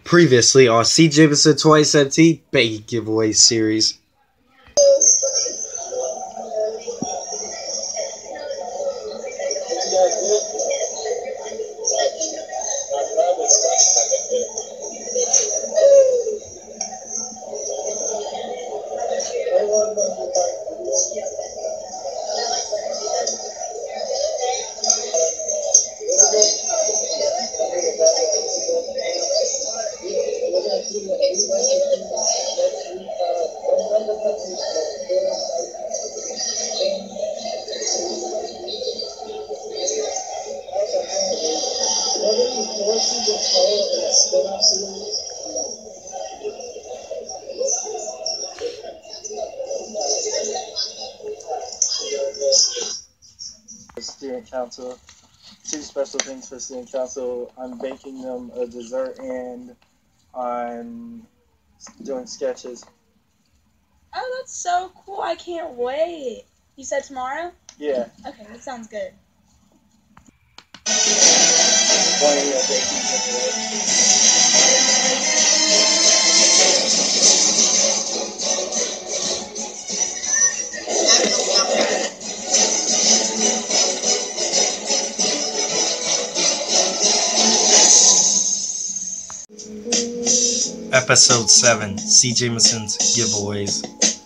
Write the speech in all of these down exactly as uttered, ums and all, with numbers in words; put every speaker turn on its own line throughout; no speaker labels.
Previously on Cjamison twenty seventeen Baking Giveaway Series.
Student council, two special things for student council. I'm baking them a dessert and I'm doing sketches.
Oh, that's so cool. I can't wait. You said tomorrow?
Yeah.
Okay, that sounds good.
Plenty of baking giveaway.
Episode seven, Cjamison's Giveaways.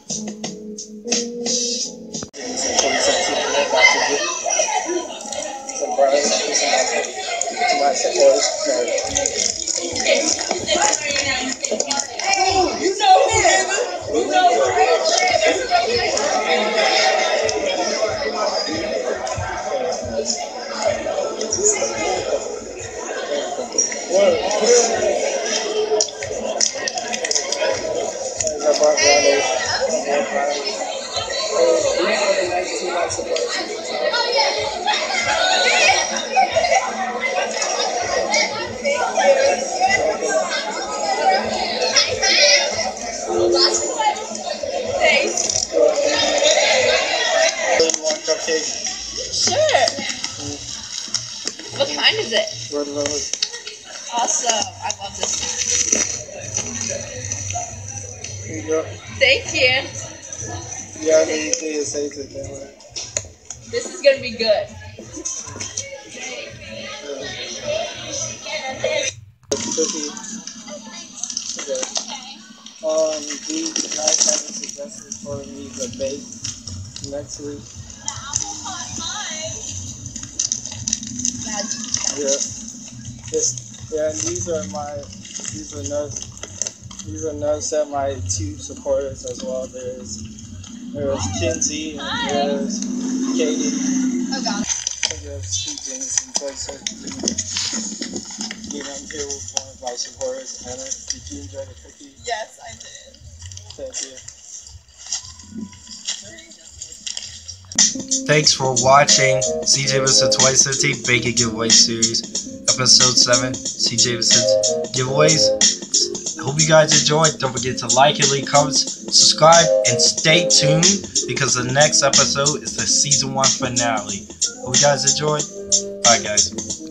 Sure. What kind is it?
Red velvet.
Awesome. I love this.
Here you go.
Thank you.
You have anything to say to the camera?
This is going to be good.
Cookie. Okay. Um, do you guys have any suggestions for me to bake next week? Yeah. This, yeah, and these are my, these are notes, these are notes that my two supporters as well. There's, there's Kinsey and there's Katie.
Oh, got it.
And there's Cjamison twenty seventeen. You know, I'm here with one of my supporters. Anna, did you enjoy the cookie?
Yes, I did.
Thank you.
Thanks for watching Cjamison twenty seventeen Baking Giveaway Series, Episode seven, Cjamison's Giveaways. Hope you guys enjoyed. Don't forget to like and leave comments, subscribe, and stay tuned because the next episode is the Season one finale. Hope you guys enjoyed. Bye, guys.